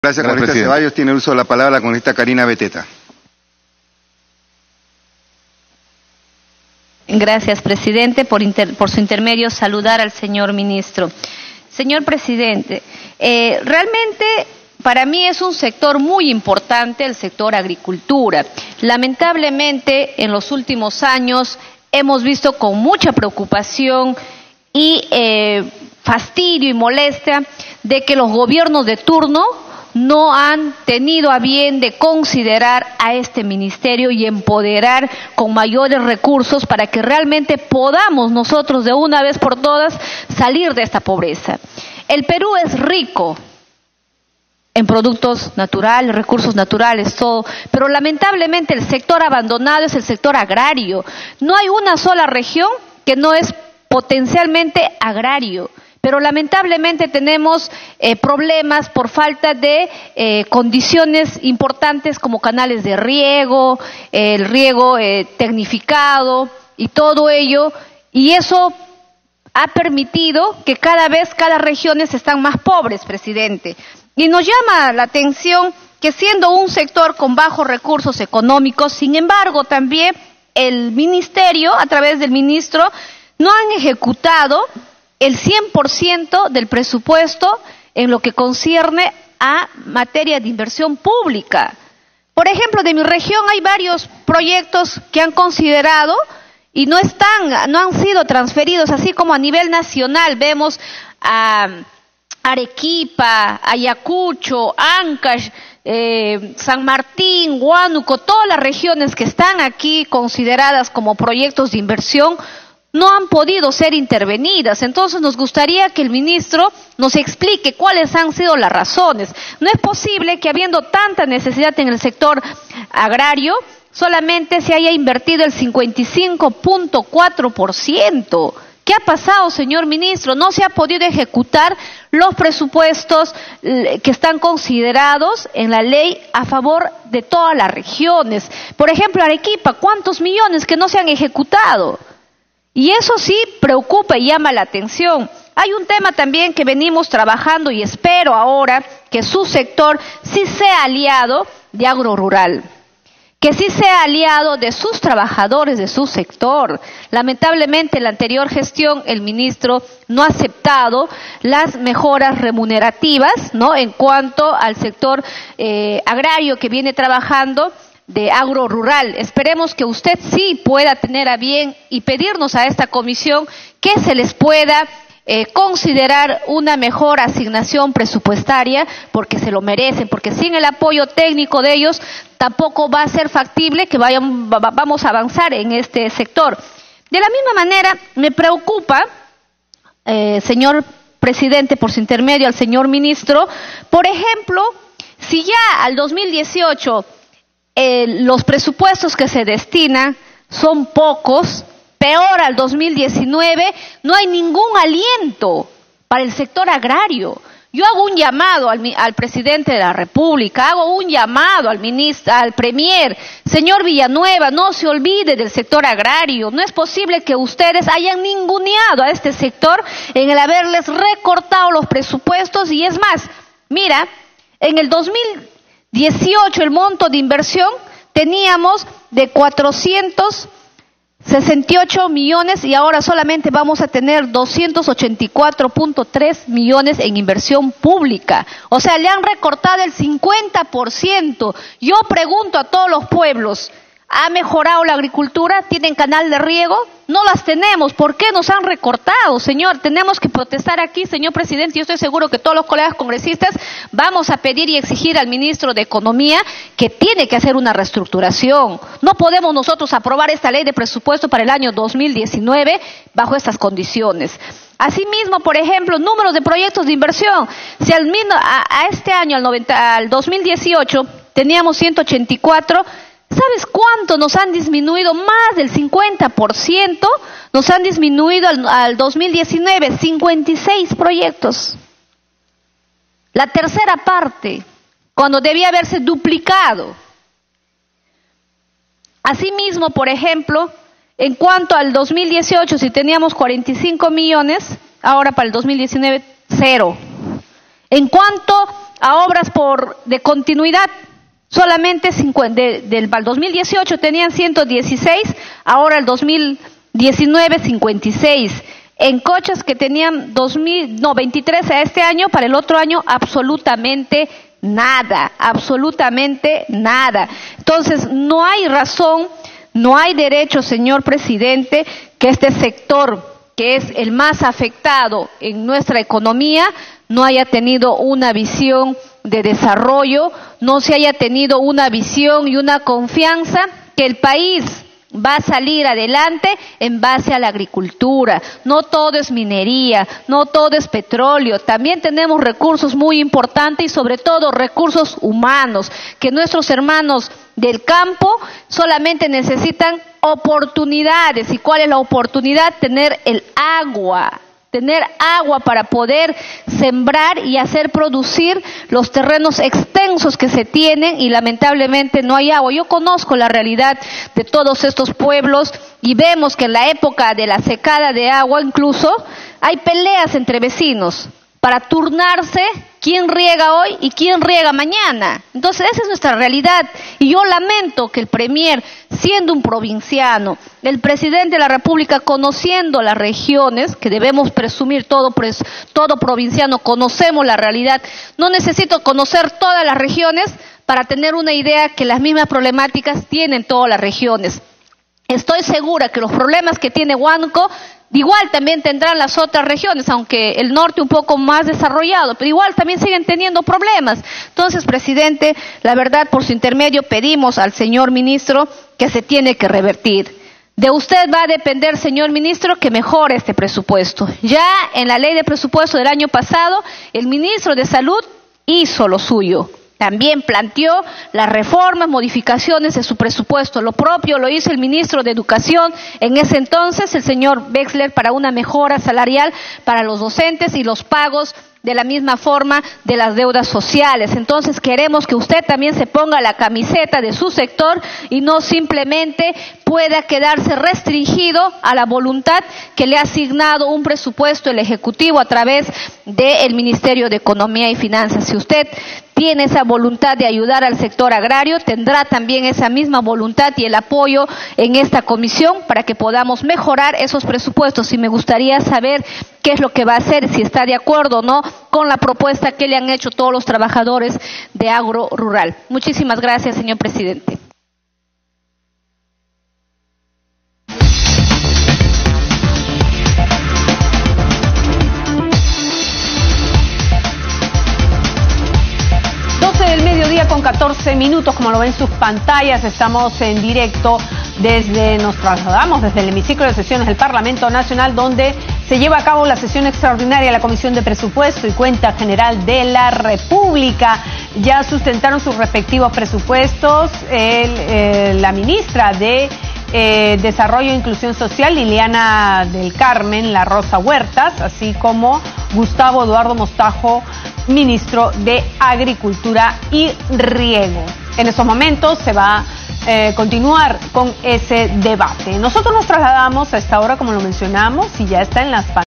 Gracias, congresista Ceballos. Tiene el uso de la palabra la congresista Karina Beteta. Gracias, presidente. Por su intermedio, saludar al señor ministro. Señor presidente, realmente para mí es un sector muy importante el sector agricultura. Lamentablemente, en los últimos años hemos visto con mucha preocupación y fastidio y molestia de que los gobiernos de turno no han tenido a bien de considerar a este ministerio y empoderar con mayores recursos para que realmente podamos nosotros de una vez por todas salir de esta pobreza. El Perú es rico en productos naturales, recursos naturales, todo, pero lamentablemente el sector abandonado es el sector agrario. No hay una sola región que no es potencialmente agrario. Pero lamentablemente tenemos problemas por falta de condiciones importantes como canales de riego, el riego tecnificado y todo ello, y eso ha permitido que cada vez cada regiones están más pobres, presidente. Y nos llama la atención que siendo un sector con bajos recursos económicos, sin embargo también el ministerio, a través del ministro, no han ejecutado el 100% del presupuesto en lo que concierne a materia de inversión pública. Por ejemplo, de mi región hay varios proyectos que han considerado y no han sido transferidos, así como a nivel nacional vemos a Arequipa, Ayacucho, Ancash, San Martín, Huánuco, todas las regiones que están aquí consideradas como proyectos de inversión no han podido ser intervenidas. Entonces nos gustaría que el ministro nos explique cuáles han sido las razones. No es posible que habiendo tanta necesidad en el sector agrario, solamente se haya invertido el 55.4%. ¿Qué ha pasado, señor ministro? No se ha podido ejecutar los presupuestos que están considerados en la ley a favor de todas las regiones. Por ejemplo, Arequipa, ¿cuántos millones que no se han ejecutado? Y eso sí preocupa y llama la atención. Hay un tema también que venimos trabajando y espero ahora que su sector sí sea aliado de agrorural, que sí sea aliado de sus trabajadores de su sector. Lamentablemente en la anterior gestión el ministro no ha aceptado las mejoras remunerativas, ¿no?, en cuanto al sector agrario que viene trabajando de agrorural. Esperemos que usted sí pueda tener a bien y pedirnos a esta comisión que se les pueda considerar una mejor asignación presupuestaria, porque se lo merecen, porque sin el apoyo técnico de ellos tampoco va a ser factible que vamos a avanzar en este sector. De la misma manera, me preocupa, señor presidente, por su intermedio al señor ministro, por ejemplo, si ya al 2018 los presupuestos que se destinan son pocos, peor al 2019, no hay ningún aliento para el sector agrario. Yo hago un llamado al presidente de la República, hago un llamado al premier, señor Villanueva, no se olvide del sector agrario. No es posible que ustedes hayan ninguneado a este sector en el haberles recortado los presupuestos. Y es más, mira, en el 2018 el monto de inversión teníamos de 468 millones y ahora solamente vamos a tener 284.3 millones en inversión pública. O sea, le han recortado el 50%. Yo pregunto a todos los pueblos, ¿ha mejorado la agricultura? ¿Tienen canal de riego? No las tenemos. ¿Por qué nos han recortado, señor? Tenemos que protestar aquí, señor presidente. Yo estoy seguro que todos los colegas congresistas vamos a pedir y exigir al ministro de Economía que tiene que hacer una reestructuración. No podemos nosotros aprobar esta ley de presupuesto para el año 2019 bajo estas condiciones. Asimismo, por ejemplo, números de proyectos de inversión. Si a este año, al 2018, teníamos 184, ¿sabes cuánto nos han disminuido? Más del 50% nos han disminuido al 2019, 56 proyectos. La tercera parte, cuando debía haberse duplicado. Asimismo, por ejemplo, en cuanto al 2018, si teníamos 45 millones, ahora para el 2019, 0. En cuanto a obras de continuidad. Solamente del 2018 tenían 116, ahora el 2019 56. En coches que tenían 23 a este año, para el otro año absolutamente nada, absolutamente nada. Entonces no hay razón, no hay derecho, señor presidente, que este sector, que es el más afectado en nuestra economía, no haya tenido una visión de desarrollo, no se haya tenido una visión y una confianza que el país va a salir adelante en base a la agricultura. No todo es minería, no todo es petróleo, también tenemos recursos muy importantes y sobre todo recursos humanos, que nuestros hermanos del campo solamente necesitan oportunidades. ¿Y cuál es la oportunidad? Tener el agua. Tener agua para poder sembrar y hacer producir los terrenos extensos que se tienen y lamentablemente no hay agua. Yo conozco la realidad de todos estos pueblos y vemos que en la época de la secada de agua incluso hay peleas entre vecinos para turnarse quién riega hoy y quién riega mañana. Entonces esa es nuestra realidad y yo lamento que el premier, siendo un provinciano, el presidente de la República, conociendo las regiones, que debemos presumir todo provinciano, conocemos la realidad, no necesito conocer todas las regiones para tener una idea que las mismas problemáticas tienen todas las regiones. Estoy segura que los problemas que tiene Huánuco igual también tendrán las otras regiones, aunque el norte un poco más desarrollado, pero igual también siguen teniendo problemas. Entonces, presidente, la verdad, por su intermedio pedimos al señor ministro que se tiene que revertir. De usted va a depender, señor ministro, que mejore este presupuesto. Ya en la ley de presupuesto del año pasado, el ministro de Salud hizo lo suyo. También planteó las reformas, modificaciones de su presupuesto. Lo propio lo hizo el ministro de Educación en ese entonces, el señor Wexler, para una mejora salarial para los docentes y los pagos de la misma forma de las deudas sociales. Entonces queremos que usted también se ponga la camiseta de su sector y no simplemente pueda quedarse restringido a la voluntad que le ha asignado un presupuesto el Ejecutivo a través del Ministerio de Economía y Finanzas. Si usted tiene esa voluntad de ayudar al sector agrario, tendrá también esa misma voluntad y el apoyo en esta comisión para que podamos mejorar esos presupuestos. Y me gustaría saber qué es lo que va a hacer, si está de acuerdo o no con la propuesta que le han hecho todos los trabajadores de agro rural. Muchísimas gracias, señor presidente. Del mediodía con 14 minutos, como lo ven en sus pantallas, estamos en directo nos trasladamos desde el hemiciclo de sesiones del Parlamento Nacional, donde se lleva a cabo la sesión extraordinaria de la Comisión de Presupuesto y Cuenta General de la República. Ya sustentaron sus respectivos presupuestos la ministra de Desarrollo e Inclusión Social, Liliana del Carmen La Rosa Huertas, así como Gustavo Eduardo Mostajo, ministro de Agricultura y Riego. En estos momentos se va a continuar con ese debate. Nosotros nos trasladamos a esta hora, como lo mencionamos, y ya está en las pantallas.